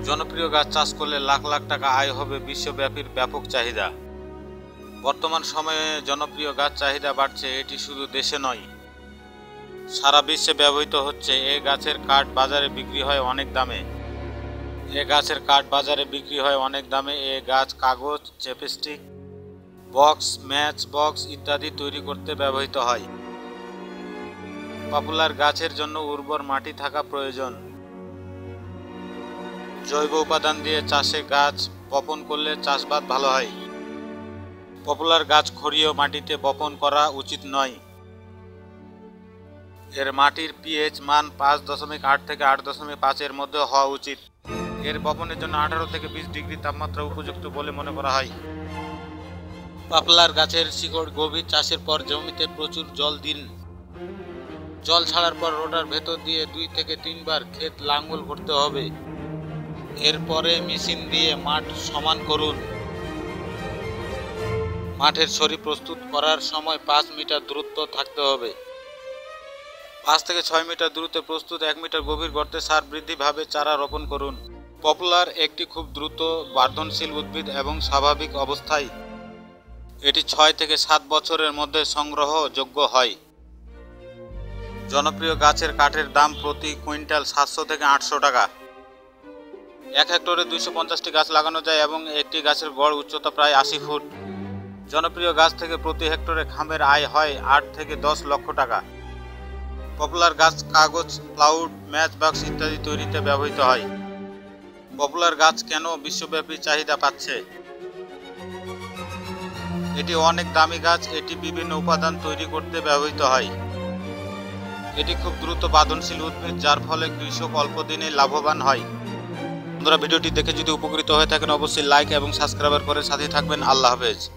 জনপ্রিয় গাছ চাষ করলে লাখ লাখ টাকা আয় হবে, বিশ্বব্যাপী ব্যাপক চাহিদা। বর্তমান সময়ে জনপ্রিয় গাছ চাহিদা বাড়ছে, এটি শুধু দেশে নয় সারা বিশ্বে ব্যবহৃত হচ্ছে। এই গাছের কাঠ বাজারে বিক্রি হয় অনেক দামে। এ গাছ কাগজ, চ্যাপস্টিক, বক্স, ম্যাচ বক্স ইত্যাদি তৈরি করতে ব্যবহৃত হয়। পপুলার গাছের জন্য উর্বর মাটি থাকা প্রয়োজন। জৈব উপাদান দিয়ে চাষে গাছ বপন করলে চাষাবাদ ভালো হয়। পপুলার গাছ ক্ষারীয় মাটিতে বপন করা উচিত নয়। এর মাটির পিএইচ মান 5.8 থেকে 8.5 এর মধ্যে হওয়া উচিত। এর বপনের জন্য 18 থেকে 20 ডিগ্রি তাপমাত্রা উপযুক্ত বলে মনে করা হয়। পপুলার গাছের শিকড় গভীর। চাষের পর জমিতে প্রচুর জল দিন। জল ছাড়ার পর রোটার ভেতর দিয়ে 2 থেকে 3 বার ক্ষেত লাঙ্গল করতে হবে। এরপরে মেশিন দিয়ে মাঠ সমান করুন। মাঠের সরি প্রস্তুত করার সময় 5 মিটার দূরত্ব থাকতে হবে। 5 থেকে 6 মিটার দূরত্বে প্রস্তুত 1 মিটার গভীর গর্তে সার বৃদ্ধিভাবে চারা রোপণ করুন। পপুলার একটি খুব দ্রুত বর্ধনশীল উদ্ভিদ এবং স্বাভাবিক অবস্থায় এটি 6 থেকে 7 বছরের মধ্যে সংগ্রহযোগ্য হয়। জনপ্রিয় গাছের কাঠের দাম প্রতি কুইন্টাল 700 থেকে 800 টাকা। 1 হেক্টরে 250টি গাছ লাগানো যায় এবং একটি গাছের গড় উচ্চতা প্রায় 80 ফুট। জনপ্রিয় গাছ থেকে প্রতি হেক্টরে খামের আয় হয় 8 থেকে 10 লক্ষ টাকা। পপুলার গাছ কাগজ, প্লাইউড, ম্যাচ বক্স ইত্যাদি তৈরিতে ব্যবহৃত হয়। পপুলার গাছ কেন বিশ্বব্যাপী চাহিদা পাচ্ছে? এটি অনেক দামি গাছ। এটি বিভিন্ন উপাদান তৈরি করতে ব্যবহৃত হয়। এটি খুব দ্রুত বর্ধনশীল উদ্ভিদ, যার ফলে কৃষক অল্প দিনে লাভবান হয়। বন্ধুরা, ভিডিওটি দেখে যদি উপকৃত হয়ে থাকেন অবশ্যই লাইক এবং সাবস্ক্রাইব করে সাথে থাকবেন। আল্লাহ হাফেজ।